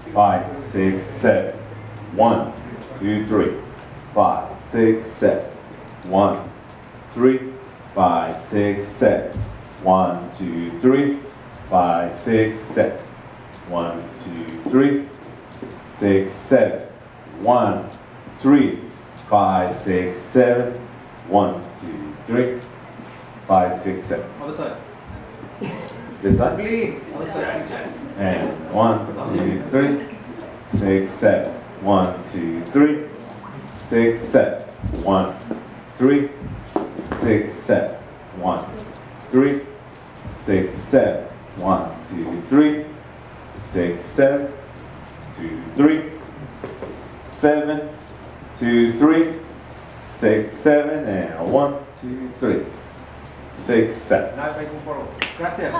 5, 6, 7. 1, 2, 3. 5, 6, 7. 1, 3. 5, 6, 7. 1, 2, 3. 5, 6, 7. 1, 2, 3. 6, 7. 1, 3. 5, 6, 7. 1, 2, 3. 5, 6, 7. Other side. This side? Please. Other side. And 1, 2, 3. 6, 7. 1, 2, 3. 6, 7. 1, 3. 6, 7. 1, 3. 6, 7. 1, 2, 3. 6, 7. 2, 3. 7, 2, 3. 6, 7. And 1, 2, 3. 6, 7. Now facing forward. Gracias.